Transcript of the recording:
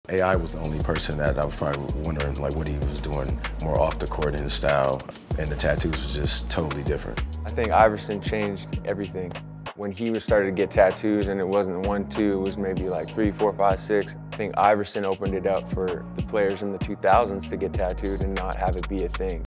AI was the only person that I was probably wondering like what he was doing more off the court in his style, and the tattoos was just totally different. I think Iverson changed everything. When he started to get tattoos and it wasn't 1, 2, it was maybe like 3, 4, 5, 6. I think Iverson opened it up for the players in the 2000s to get tattooed and not have it be a thing.